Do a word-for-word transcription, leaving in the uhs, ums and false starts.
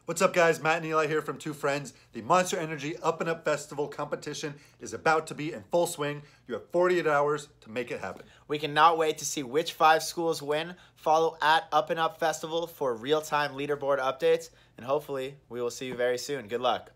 What's up, guys? Matt and Eli here from Two Friends. The Monster Energy Up and Up Festival competition is about to be in full swing. You have forty-eight hours to make it happen. We cannot wait to see which five schools win. Follow at Up and Up Festival for real-time leaderboard updates, and hopefully we will see you very soon. Good luck.